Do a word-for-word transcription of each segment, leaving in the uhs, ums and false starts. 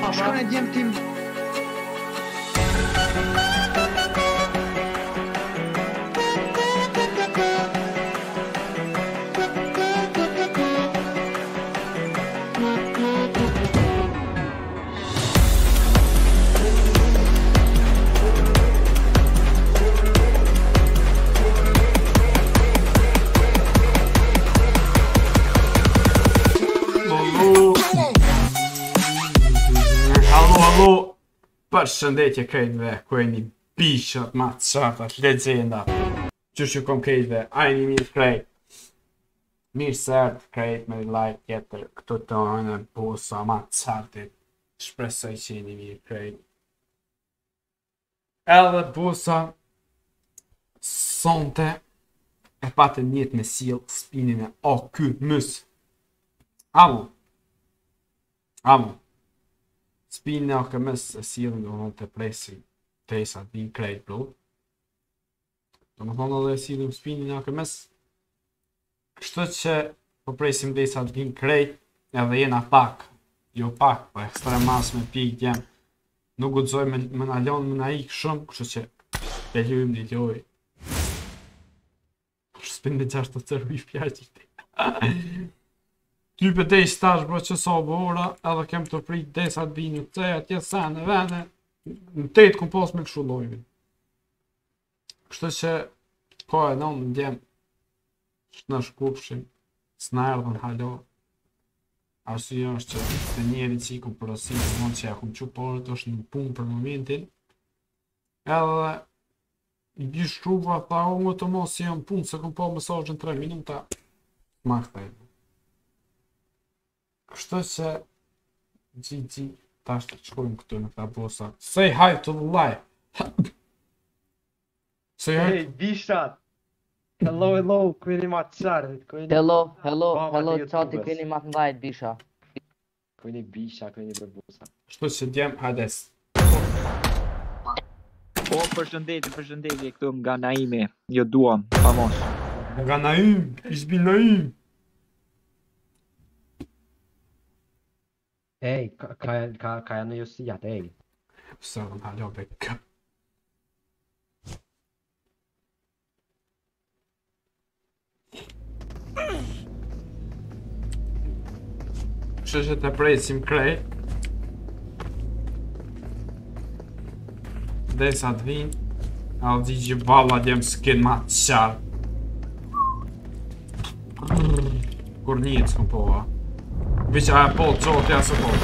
shkon e djem tim. Përshëndetje krejtve, ku e një bishat ma të qartat, legenda. Që që kom krejtve, a e një mirë krejt. Mirë sërt krejt me like tjetër, këtu të në busa ma të qartit. Shpresoj që e një mirë krejt. Edhe busa, sonte, e patë njët me sil spinin e o ky mës. Amo. Amo. Spin në këmës e silën do në të presim të isa të vinë krejt bro. Do më thonë edhe e silën spin në këmës. Kështu që po presim të isa të vinë krejt edhe jena pak. Jo pak, po ekstremas me pik jem. Nuk gudzoj me, me në lonë me në ikë shumë, kështu që e ljujmë një ljoj. Spin në gjashtë të cërë i fjaqit. Ty për dej stash bro që sa bora, edhe kem të prit desa të bini të ceja tje sene vene, në tejtë kom pas me këshu lojve. Kështë që, ka e në në ndjem, që në shkupshim, s'na erdhën halo. Arsye është që të njeri që i ku përësi, të mund që ja kum që parët është në punë për momentin. Edhe, i di shruva, tha o më të mos që jam punë, se kum pa mesajën tre minuta, ma këtajnë. Kështu që G G tash të shkojmë këtu në këta bosa. Say hi to the live. Say hi. Hey, Bishat. Hello, hello, kujeni ma të qarët. Hello, hello, hello, ciao ti keni ma të ndajt Bisha. Kujeni Bisha, kujeni për bosa. Kështu që djem, hajdes. O, përshëndetje, përshëndetje, këtu nga Naimi, jo duam, famos. Nga Naim, ishbi Naim. Ej, ka, ka, ka, ka janë jo sijat, ej. Së në halo be kë. Kështë që të presim krej. Dhe sa të vinë. A o di që balla djem s'kin ma të qarë. Kur njët s'kom pova. Viqa e po, qohë të jasë po.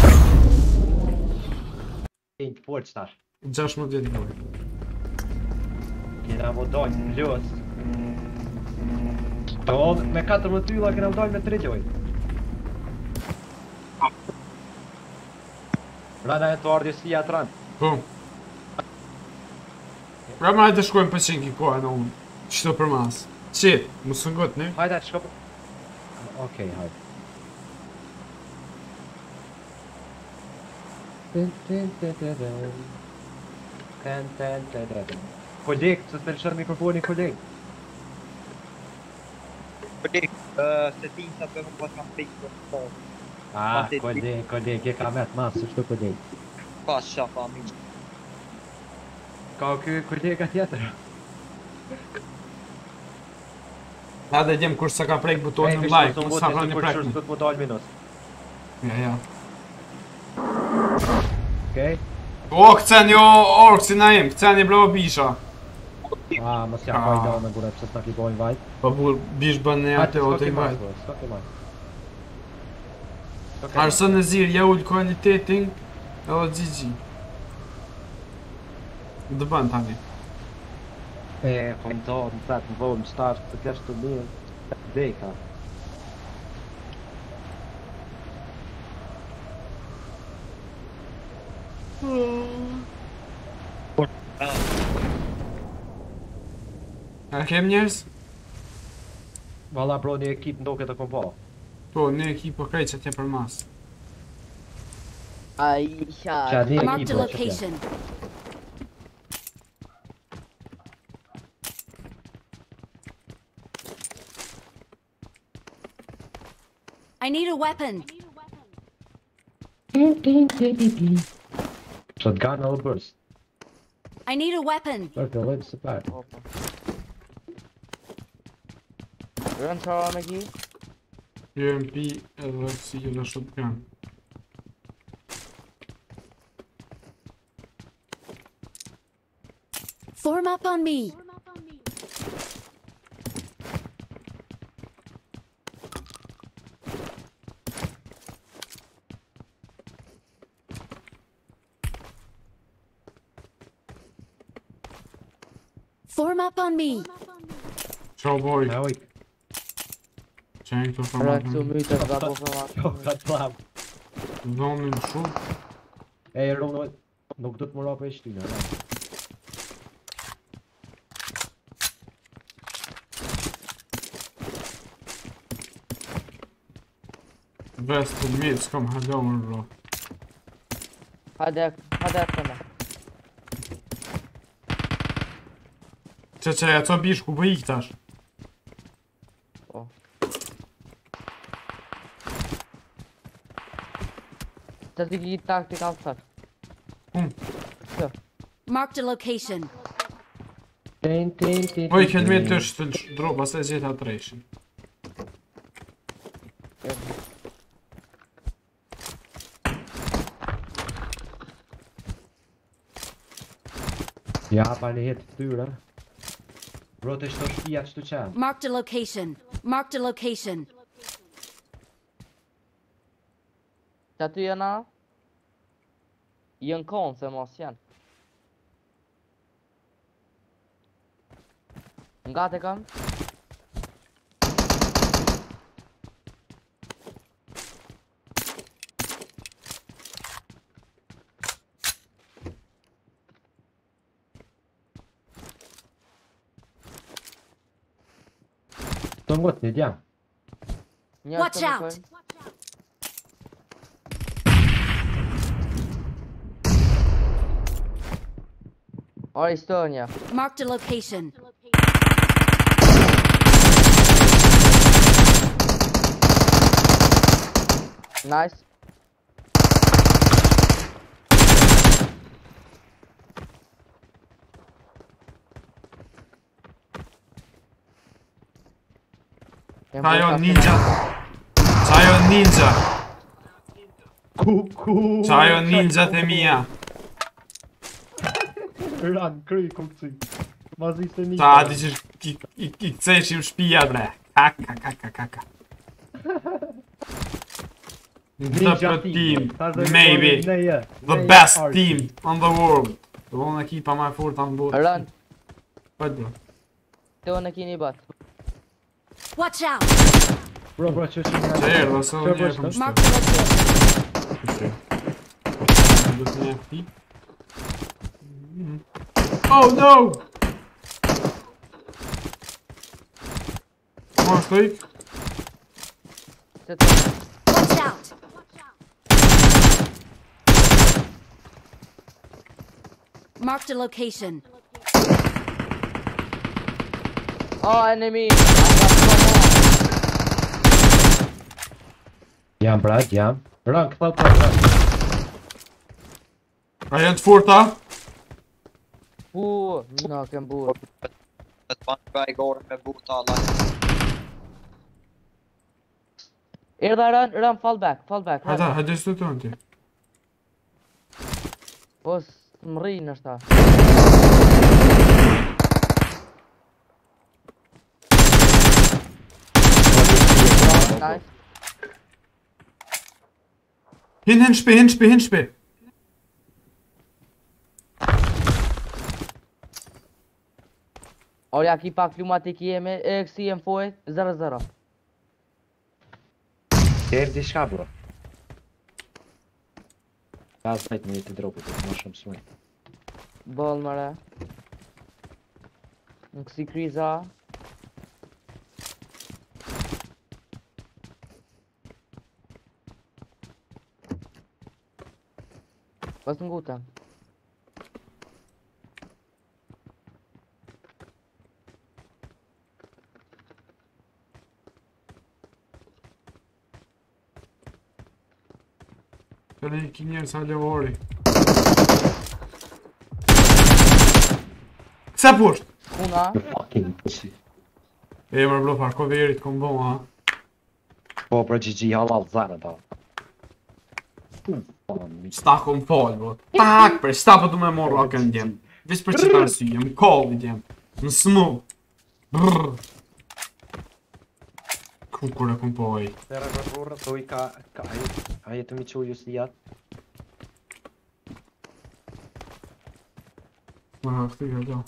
Ej, të porë qëtash. Gjash më vjetë dojë. Kena më dojnë në ljus. Do, me katër më tylla kena më dojnë me tre gjoj. Rana e të ardhjo si atë ranë. Po. Pra më hajtë shkojmë për qenki po e në unë. Qëto për mas. Qetë, më së ngot në? Hajde, shko për... Okej, hajde. Koleg, să te lăsăm microfonii, coleg. Coleg, setința pe nu pot cam fix. Ah, coleg, coleg, e cam mea, masă, știu coleg. Așa, familie. Ca că colega tjetër. Da dhe djem kur se ka prek butonin në live, ku sa rënë prek. Ej, më dal minus. Ja, ja. Okej. O, këceni o orkë si na im, këceni bro bisha. Ah, mos ja pa idea në gurë, pse s'na klipojnë vajt. Po bur, bish bën ne atë o të i vajt. Arsën e zirë, ja ullë kualitetin, edhe G G. Dë bën tani. E, kom të orë, në të në vojë, në shtarë, të kesh të mirë, deka. A kem njerës? Valla bro, një ekip ndoke të kom po. Po, një ekip po krejt që t'je për mas. Ai, Qa qa, një Marked ekip a do që t'ja. location. I need a weapon. Shotgun or burst? I need a weapon. Look, the lid supply. Opa. Rën çara me ki? U M P edhe si edhe shotgun. Form up on me. Form up on me. Ciao boy. Now we Qenë këto Rën format. këtu mytë ka po format. go cut club. Zonin shumë. E Rono, nuk do të më rape shtyna. Vest të mirë, s'kam halon bro. Hajde, hajde këna. Që që e co bish ku për ik tash. Po. Të të ki taktika të thërë. Marked a location. Tin, tin, tin, Po i tin, këtë me tin. të është të dropa se gjitha të reshin. Ja, pa një jetë të tyra. Bro, të shto shpia që të qanë. Marked a location. Marked a location. Që aty jena? Jënë konë se mos janë. Nga të kam? Të ngot një djam. Një Watch të më out. kojnë. O, Estonia. Marked a location. Nice. Jem Qa jo bërë ninja. Qa jo ninja. Ku, ku. Qa jo ninja të mija. Ran, kryj, ku këci. Mazi se një. Qa adi që i- i i kceshim shpia bre. Kaka, kaka, kaka. The team, maybe the best team on the world. Do vonë ekipa më e fortë në botë. Run, Po do. të unë e kini bat. Watch out. Bro, bro, që që nga. Që erdha se unë Që e kam Marked a location. shtë. Do të një ti. Oh no! Come on, Stoik. Se të Watch out. Marked a location. Oh, enemy! I got someone. Jam, brat, jam. Ran, këthal pa, ran. A janë të forta? Pu, në kem burë. Të të banë bëj gore me buta Allah. Erdha run, run, fall back, fall back. Hajde, hajde së të tonë ti. Po, së më rrinë është ta. Nice. Hin, hin, shpi, hin, shpi, hin, shpi. Orja ki pak lumatik jemi, e kësi jem fojt, zero zero. Kërë di shka, bro. Ka znajt me të dropit, të më shumë smoj. Ball mëre. Në kësi kriza. Pas në nguta. Të ne ki njerë sa levori. Kse pusht? Kuna. Fucking pussy. E mërë blo parko verit kom bo, ha? Po për G G halal zane ta. Sta kom fall, bro. Tak, për sta po du me morë akën djem. Vis për qëta arsye, më kolli djem. Në smu. Brrr. Kukur e kom po ej. Tere për burë, thuj ka... ka a jetë mi që ju si jatë? Më hafti e do.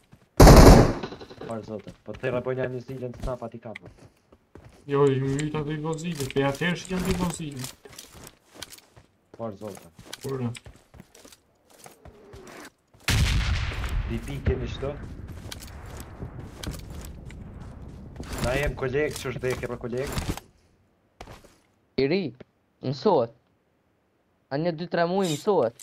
Parë zote. Po tere po një një zilën të snapa ti kapë. Jo, ju myta të i vozile, pe atërë që janë të i vozile. Parë zote. Kure. Di pikemi shto? Na jem kolegë që është dheke për kolegë. I ri. Mësohet. A një dy tre muaj mësohet.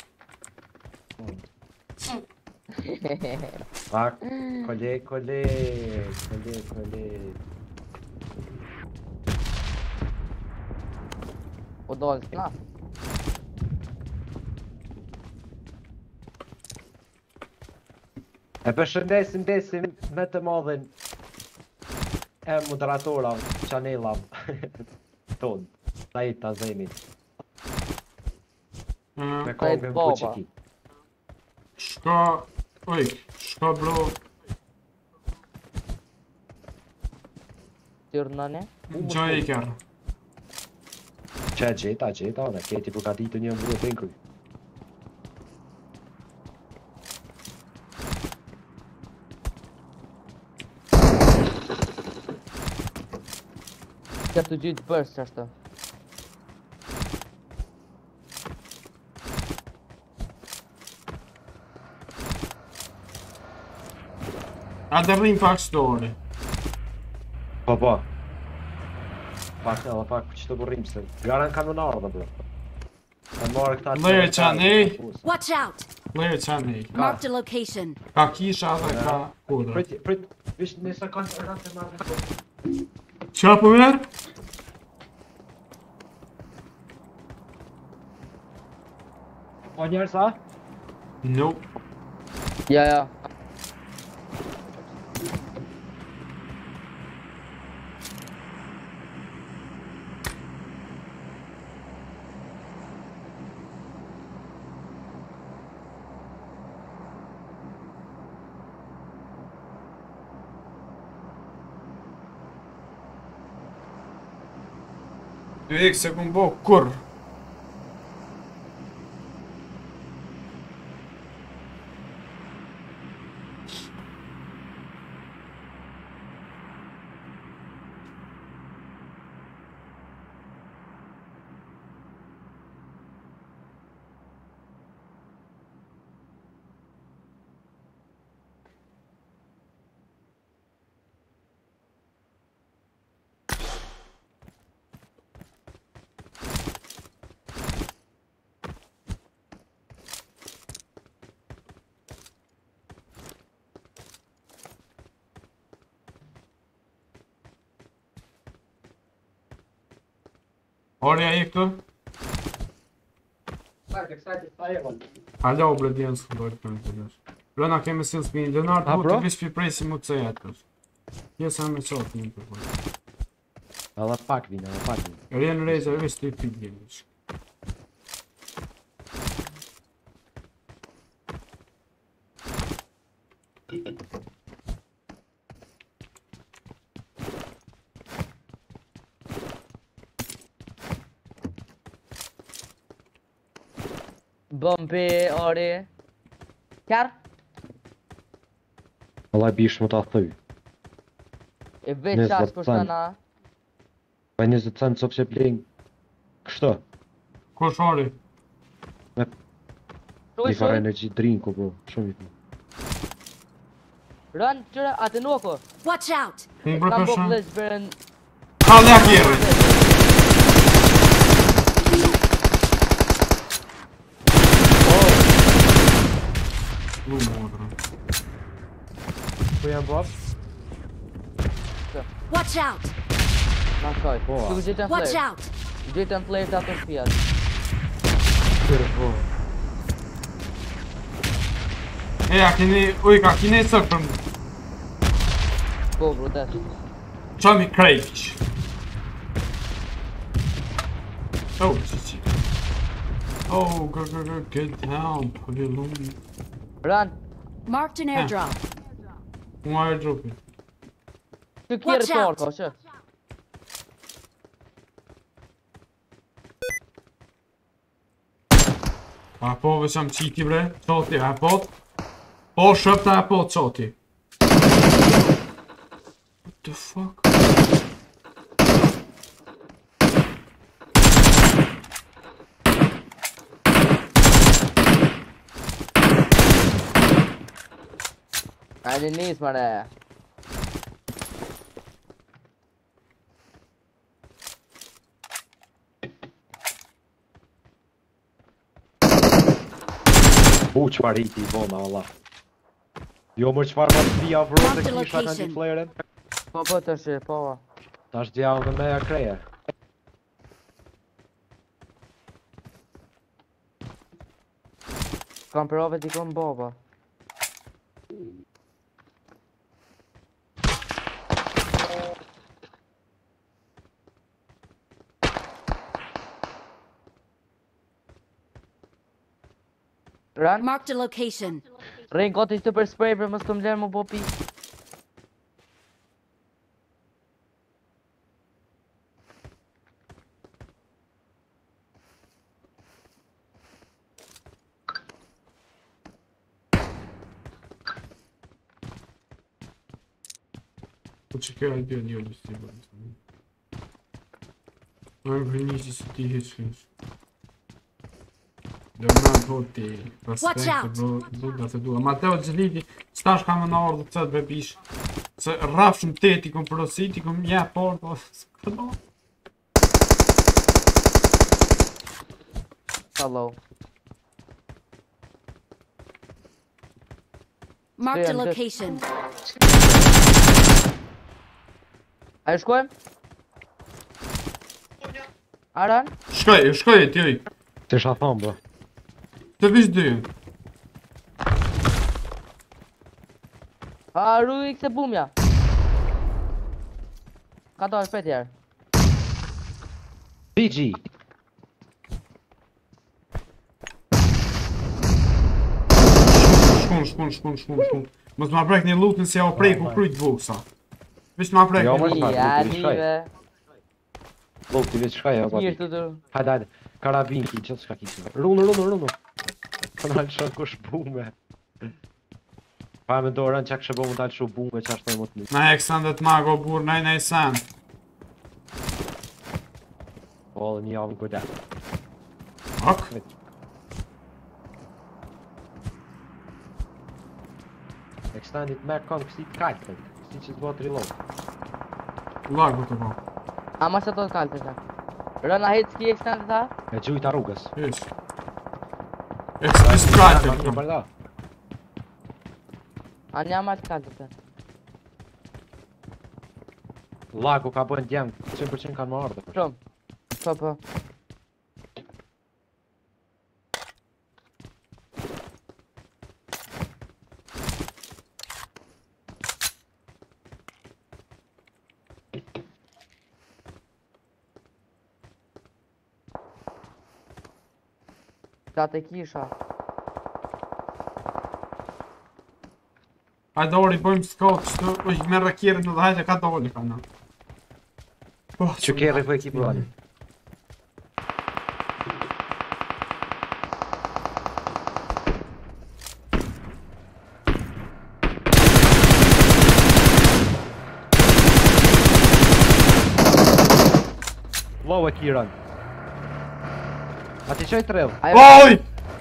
A, kolegë, kolegë, kolegë, kolegë. O dalë s'na. E përshëndesim desim me të madhin e moderatora chanela ton. Sajt ta zemit. Me kongën baba. Buçiki. Shka... Oj, shka bro... Tyrnane. Gja e kërë. Që gjeta, gjeta, në keti për ka ditë një mbru të nkry. Që të gjithë bërës që ashtë. A të rrim pak story. Po, po. Pak edhe pak që të burrim se. Garan kanonarë dhe bërë. E marrë këta... Lejë qanej. Watch out! Lejë qanej. Marked a location. Ka kisha dhe ka kodra. Prit, prit, vish një sekund e nga të marrë. Qa po merë? Po njerë sa? Nope. Ja, ja. Ty e këse kom bo kur. Orja e këtu? Halo, bre, djenë së këndojtë për në të njështë. Lëna keme si në spinë, Leonard, Ha, mu bro? të vish pipresi mu të se jetë kështë. Jesa me qotë një për për. Edhe pak vina, edhe pak vina. Rjenë rejtë e vish të i pit gjenë. Bëm pe ori. Kjarë? Allah bish më ta thëj. E veç Nëzë ashtë për vëtëtan. shëna. Pa njëzët cent sopë që blinë. Kështë? Ko shori? Shuj, Një farë shuj. energy drinku, bro. Shumë i të. Rën, qëre, atë nuako. Watch out! Unë për Kam për bo shumë. vlezë bërën. Halë ja kjeri! Lu modrë. Po jam bab? Watch out! Ma shkoj. Po, a. Shku gjithë në Watch flesh. out! Gjithë në flesh atë në fjallë. Kërvo. E, a keni, uj, ka keni e sëk për mu. Po, bro, det. Qa mi krejkish. Oh, që që. Oh, gër, gër, gër, get down, pëllilun. Run. Marked an airdrop. Mua e dropi. Ty kjerë Watch të out. orko, që? A po veçam qiti bre, qoti, a po? Po shëpta a po qoti. What the fuck? Ajde nis, mare. U qëfar hiti i bona, valla. Jo më qëfar ma të dhja vërë Mark të the kisha në një location. fleren. Po, po, të shi, po. Ta është djallë dhe me e kreje. Kam prove t'i kom baba. Run. Marked a location. Rejnë gati të për spray për mos të mlerë më po pi. Po që kjo e dy e një një si bërë. Në e vërë një që si ti heqë heqë. Dhe më në po ti Watch out. respekt të buga të duha. Mateo Gjeliti, qëta shka më në orë dhe cëtë bebish. Se rraf shumë teti kom përosit, i kom një por, po s'ka do. Hello. Marked a Stay on this. location. A e shkojmë? Aran? Shkoj, shkoj e tjoj. Të isha thonë, bro. Të vish dyën. A ru i këse bumja. Ka do është për tjerë. P G. Shkun, shkun, shkun, shkun, shkun. Mos ma prek një lutën se ja o prej ku krujt vuksa. Vish ma prek Jo, një mos lutën. ma- Ja, nuk i shkoj. nive. Luk t'i veç shkaj, jo, Mirë pati. të të. Hajde, hajde. Karabin ki, qëtë shka ki që. Runë, runë, runë. Kanal shon kush bume. Pa me dorën që kështë bo më dalë shu bume që ashtë të më të një. Na eksan dhe t'mago bur, nej, nej, sen. O, dhe një javën kujda. Ok. Extended me kanë kësi t'kajtë, kësi që t'bo të reload. Lagu të po. Ama se të të kalë të të. Rëna hit s'ki extended ha? E gjujta rrugës. Ish. Ex strike Një këtu. përda. A një ama të kalë të të. Lagu ka bënë djemë, cent për cent kanë më ardhe. Shumë. Po, po. Ta të kisha. Hajde ori, bojmë scout, shtu, uj, me rakirën dhe hajde ka të oli ka në. Po, Që kjerë për ekipë vani. Low e kiran. A ti qoj të rrëv? Ajo. Oj!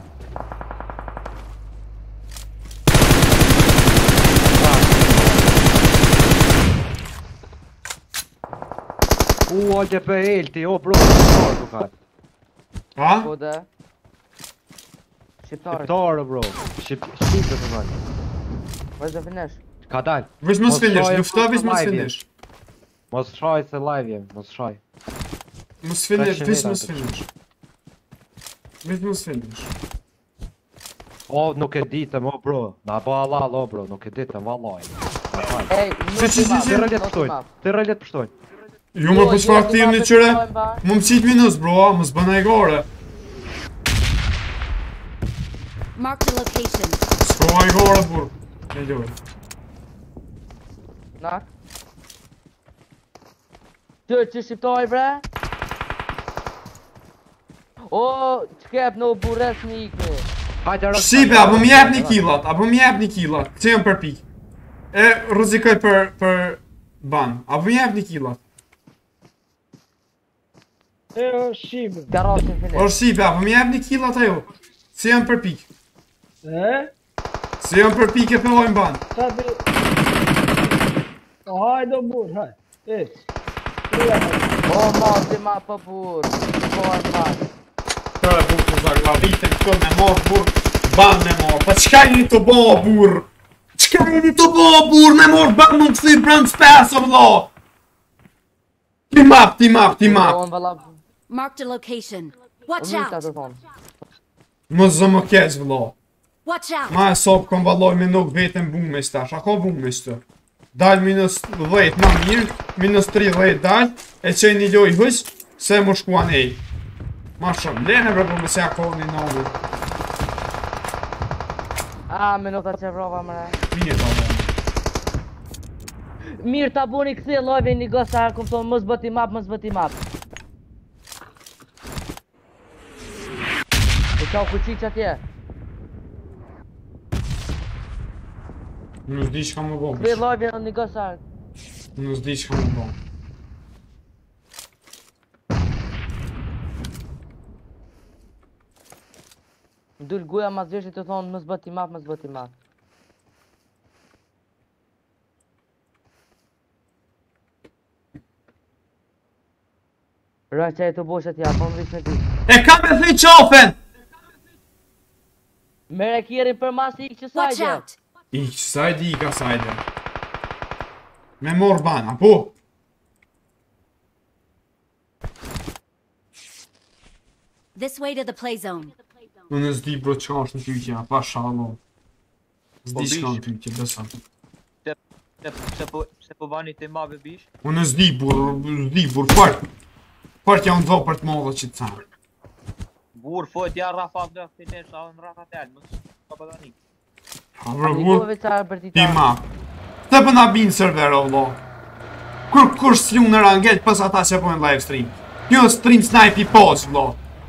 U, o, gje për elti, o, bro, shqiptarë ku ka. Pa? Po dhe. Shqiptarë. Shqiptarë, bro. Shqip, shqipë të nëjë. Vazhdo finesh. Ka dalë. Vish mos Mos finish, shoj, lufta vish mos mos live finish. Mos shaj se live jem, mos shaj. Mos finish, Ka vish qenë mos atë. finish. Vetë mos filmish. O, nuk e ditëm, o bro. Na bo halal, o bro, nuk e ditëm, vallaj. Ej, Si, si, si, si. Të rëllet pështojnë, të rëllet pështojnë. Ju më për çfarë tim në qëre? Më më qitë minus, bro, a, më s'bëna e gore. Marked a location. S'kova e gore, bur. E gjoj. Nak. Që, që shqiptoj, bre? O, qkep në burres një ikni. Hajde, rësë. Shqipe, apo më jep një killat, apo më jep një killat. Këtë jam për pik. E rrezikoj për, për ban. Apo më jep një killat. E, o, shqipe. Garasin filet. O Shqipe, apo më jep një killat ajo. Se jam për pik. E? Se jam për pik e pëllojnë ban. Ta bi... O, hajde o burë, hajde. Ec. O, mati ma për burë. Po, e mati. Tërë burë të zakla vitën këto me morë burë. Ban me morë. Pa qka jeni të bo burë? Qka jeni të bo burë me morë ban më në këthi brënd s'pes o vlo? Ti map, ti map, ti map. O, në vëlla... Marked a location. O, Watch mirë ta out. të thonë. Më zë më keq vlo. Watch out. Ma e sopë kom valoj me nuk vetën bume stash. A ko bume shtë? Dal minus dhjetë ma mirë, minus tridhjetë dal, e qej një loj hës, se më shkuan ej. Ma shumë, lene bre për mësja kohë një nëmë. A, minuta që vrova mëre. Mirë ta dhe. Mirë ta buni këthi lojve një gësa, këmë thonë mës bëti map, mës bëti map. E qau kuqi që atje. Nuk di që ka më bo. Këthi lojve një gësa. Nuk di që ka më bo. Ndull guja ma zveshti të thonë mës bëti map, mës bëti map. Rra që e të boshet ja, po më vish me ty. E ka me thej qofen! Mere kjerin për mas i që Watch sajgje. out. I që sajdi i ka sajde. Me mor bana, po? This way to the play zone. Unë s'di bro që është në pytja, pa shalo. S'di Po, që ka në bish. pytja, besa. Se, se po, se po vani të mave bish. Unë s'di bur, s'di bur, part. Part janë dho për të modhe që të thamë. Burë, fojt ja rafat dhe të të sa në rafat e mës. Pa pa dani. Ha bro bur, Nikove qa për ti ti ta. ma. Të për na binë server o vlo. Kur kur s'ju në ranget pës ata që pojnë live stream. Kjo stream snipe i pos vlo.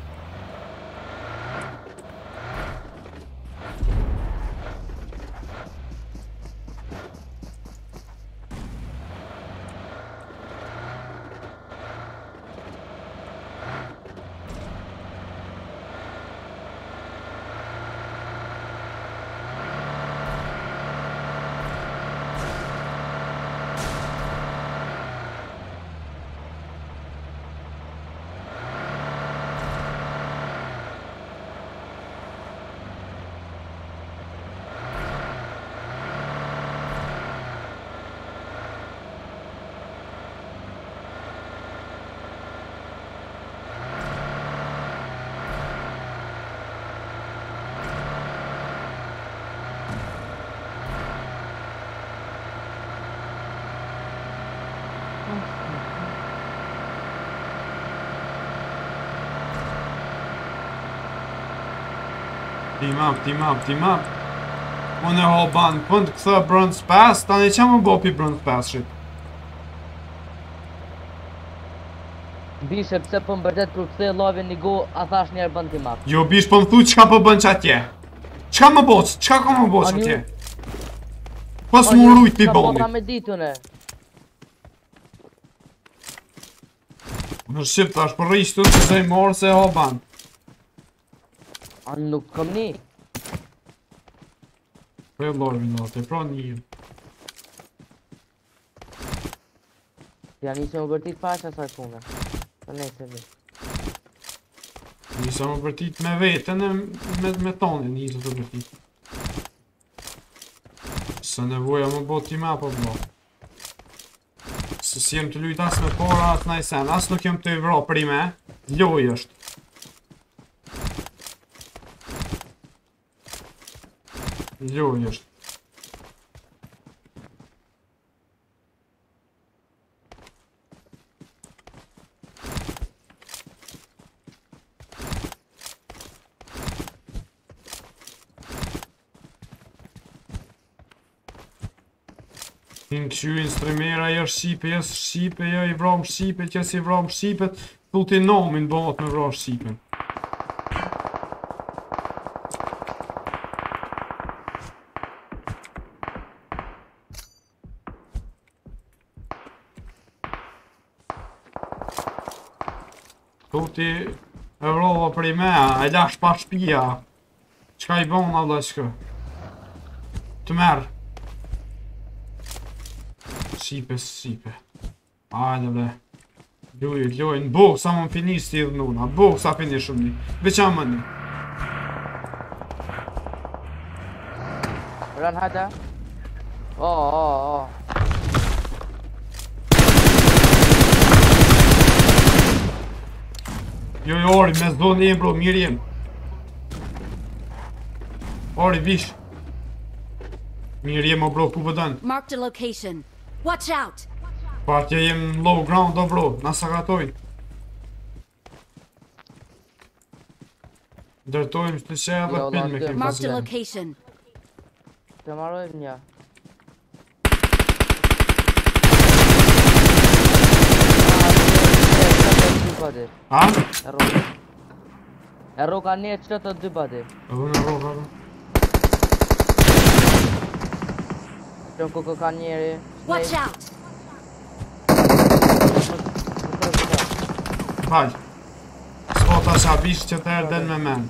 Team up, team up, team up. Unë e ho ban pënd këthë bronze pass, tani që më bo pi bronze pass shit? Bishe pse po më bërdet kur këthe love një go, a thash njerë bën ti map. Jo bish po më thu qka po bën që atje? Qka më bo, qka ka më bo që Ani- atje? Pas më rujt pi Ka bonit. bota me ditune. Në shqip tash për rishtu që se i morë se ho ban. A nuk kom një. Po e lorë vinë të pra një. Ja nisë më bërtit pasha sa punë. Po ne se vi. Nisa më përtit me vetën e me, me tonin njësë të përtit. Se nevoja më bo ti ma po bo. Se si jem të lujt as me pora as na i sen, as nuk jem të i vro prime, loj është. Loj është. Në këshyrin stremera, jo Shqipe, jo Shqipe, jo i vram Shqipe, që si vram Shqipet, tuti nomin bëhat me vram Shqipen. Tuti e vrova për i mea, e lash pa shpia. Qka i bon Allah qka? Të merë. Shqipe, Shqipe. Ajde ble. Lujë, lujë, në bukë sa më më finisht t'i dhe nuna. Bukë sa finisht shumë një. Veqa më një. Run hada. Oh, oh, oh. Jo, jo, Ori, me zonë jem bro, mirë jem. Ori, vish. Mirë jem o bro, ku vëdën. Marked a location. Watch out! Partja jem low ground o bro, na sakatojnë. Dërtojmë të që edhe Jo, pin me la, kemë Marked a pasjen. location. Të marrojmë një. A? E ro ka një qëtë të dy badi. E vë në roka, bro. Që në kuku ka njeri. Watch out! Fal. S'po ta qa vish që të erden me men.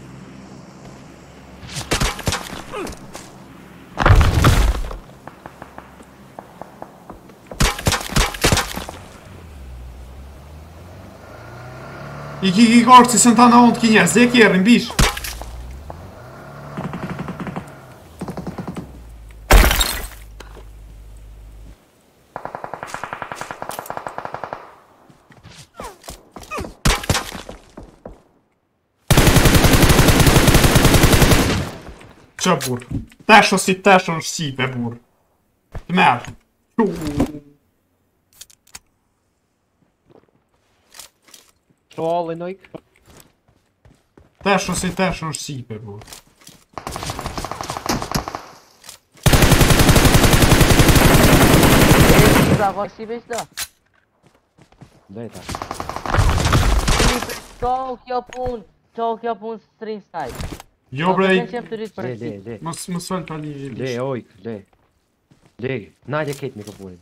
I ki ki kartë si se në ta në ondë ki njerë, zë e kjerë, në bish. Që burë? Tesho si tesho në Shqipe, burë. Të merë. Shto allin ojk. Tesho si tesho në Shqipe, burë. Pra, ka shqipe ishte? Dejta. Qo kjo pun, qo kjo pun string snipe. Jo brej, Le, le, le. mos mos fal pa livje. Le, ojk, le. Le, nalje ketë mikrofonin.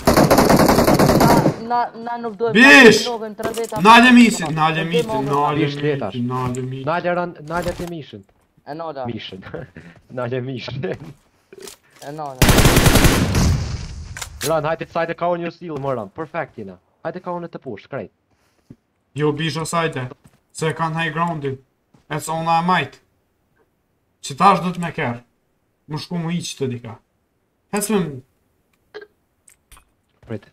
Na, na nuk dojmë. Bish! Nalje Nalje misin, nalje misin, nalje Bish letash. misin, nalje misin. Nalje ran, nalje të mishën. E nada, Mishën. Nalje mishën. e nada. Ran, hajte të sajte ka unë një stilë, më ran. Perfect jena. Hajte ka unë të push, krejt. Jo bish osajte, se kanë high groundin. It's on our might. Që tash do të me kërë. Më shku më iqë të dika. Hecme më. Prit.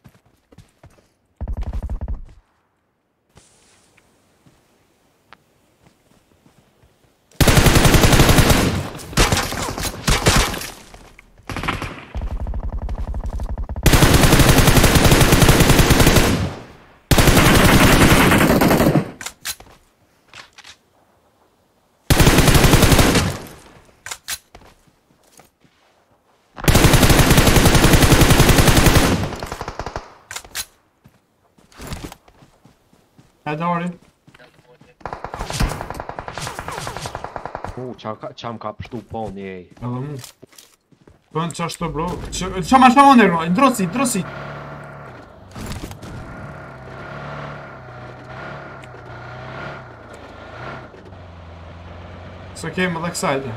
E dori. U, qa ka- qa më ka pështu poni, ej. Edhe mu. Pënë që ashtë të bro. Që që ma shpamon e bro, ndrosi, ndrosi. Se kemë edhe kësajte.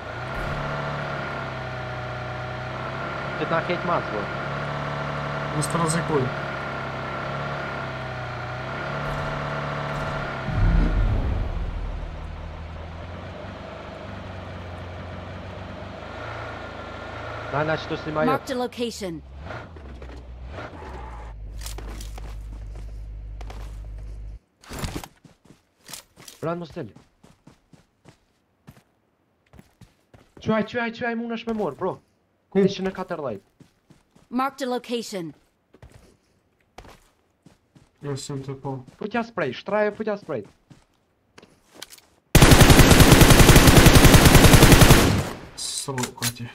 Që t'na kejt mas, bro. Mos të rëzikuj. Na, na, që të snima jo. Marked a location. Ran mos tëllë. Quaj, quaj, quaj, mund është me morë, bro. Ku? njëqind e katërdhjetë. Marked a location. Jo, sem të po. Futja spray, shtraje futja spray. Sro, ka tje.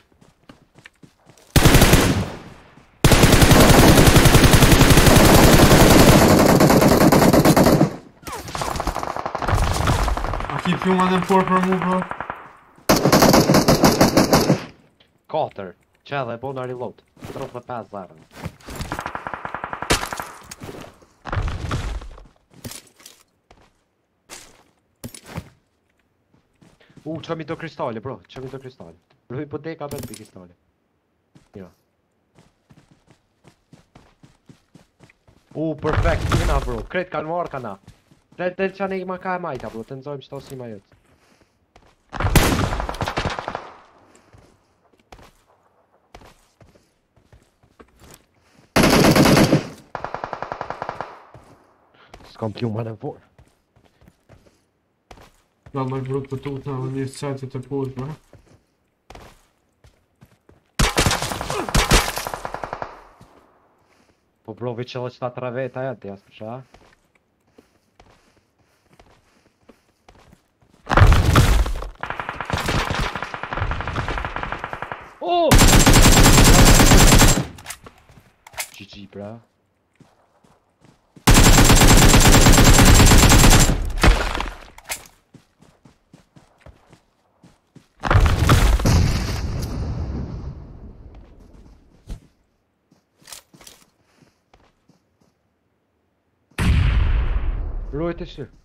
A ki pjuma në por për mu, bro? Katër. Që edhe po në reload. Trofë dhe pesë zarën. U, që mi do kristale, bro. Që mi do kristale. Luj po deka bet për kristale. Jo. U, perfekt, tina, bro. Kret kanë marrë kana. Del, del që ne i ma ka e majta, bro. Të nëzojmë që ta si ma jetë. S'kam pjuma në vorë. Valla i brut për tut në një setit të posh, bro. Po bro, vi qëllë qëta tre veta e, të jasë përsha. Oh! G G, bra. Rojt e shë.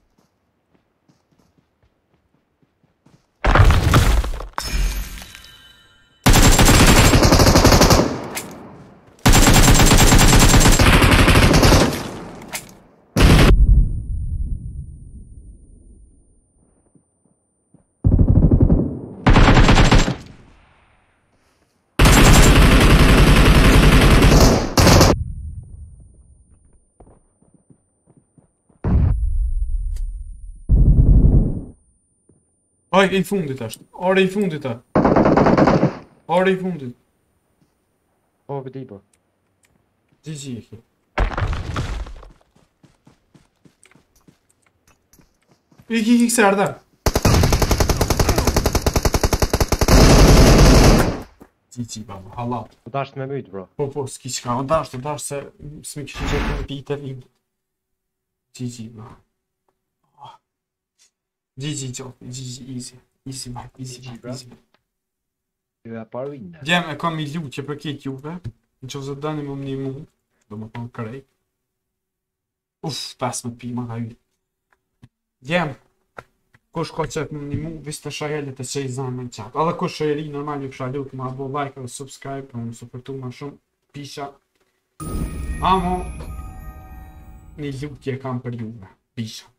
Aj, i fundit është. Are i fundit e. Are i fundit. Po, vëdi, po. G G e ki. I ki ki këse ardhe. G G, baba, halal. Po dasht me mytë, bro. Po, po, s'ki qka, o dasht, o dasht se s'mi kështë që të pite limë. G G, baba. G G, Gjofi, G G, easy. Easy, man, easy, man, easy. Ju e paru inë. Djem e kam i luqe për këtë juve. Në që ose dani më më një mu. Do më thonë krej. Uff, pesme pi, ma ka ju. Djem. Kush ka qep më një mu, vis të shajelit e që i zanë në qatë. Edhe kush e ri, normal ju kësha lutë, ma bo like dhe subscribe, për më supportu ma shumë. Pisha. Amo. Një luqe kam për juve. Pisha.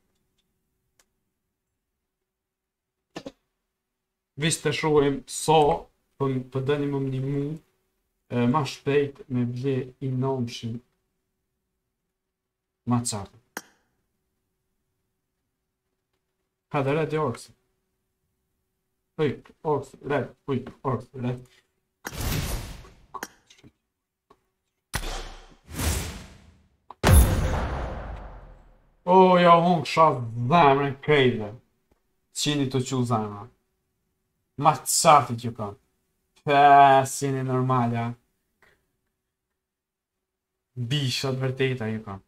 Vis të shohem sa për, për dëni më më një mu e, ma shpejt me ble i nëmshin ma qartë. Ha dhe red i orkës. Uj, orkës, red, uj, orkës, red. O, ja hongë shatë zemrën krejde. Qini të që zemrën. Ma të qartë që kam. Pesin e normal, ja. Bishat vërteta ju kam.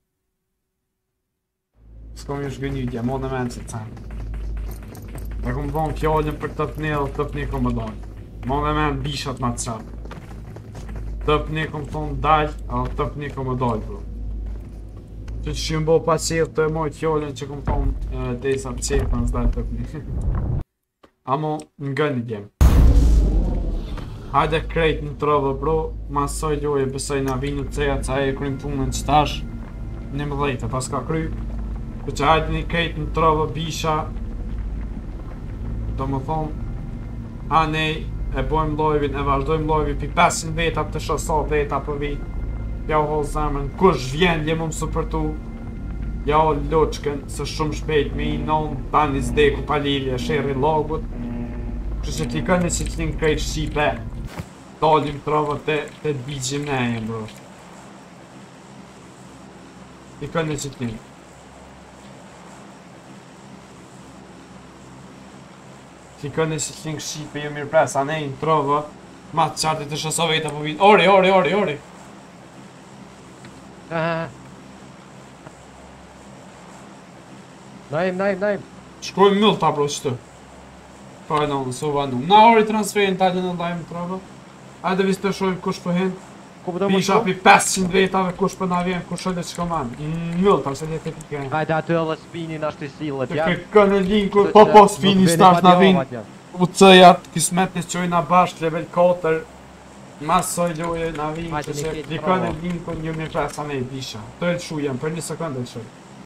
S'kom ju shgënjitja, mo në menë që të canë. E kom dhonë fjallin për të pëne dhe të pëne kom më dojnë. Mo në menë bishat ma të qartë. Të pëne kom thonë dalj, a të pëne kom më dojnë, bro. Që që që më bo pa qërë të mojtë fjallin që kom thonë desa për qërë për nësdaj të pëne. Amo nga një game. Hajde krejt në trove, bro. Masoj loje besoj na vinu të ceja ca e krym punën që tash një më dhejte pas ka kry. Për që hajde një krejt në trove bisha. Do më thonë a nej e bojmë lojvin, e vazhdojmë lojvin pi pesëqind veta të shasa veta për vit. Ja u hol zemrën, kush vjen je më më supërtu. Ja o loqken, se shumë shpejt me i non, tani s'deku pa lilje, sheri logut. Kështu që klikoni që t'lin krejt Shqipe. Dalim trova të të bigjim neje, bro. Klikoni që t'lin. Klikoni që t'lin Shqipe, ju mirë pres, a ne në trova. Ma të qartë të shasove i të po vitë. Ori, ori, ori, ori. Ah. Naim, naim, naim. Shkojmë mëllë ta bro qëtë. Pa e në nësë u vandu. Na ori transferin talje në ndajmë trova. Ajde vis të shojmë kush për hin. Ku përdo më Pisha shko? pi pesëqind vetave kush për na vjen, kush edhe që koman. Mëllë ta, se le të pike. Hajde aty edhe spinin ashtë i sillet, Të ja. kërkën e linku, po po spini start na vin. U cëjat, kismet në qojna bashk, level katër. Mas soj loje na vin, Hajde, që që Nikit, klikën e bravo. linku një mirë presa me i bisha. Të e lëshujem, për një sekundë e lëshujem.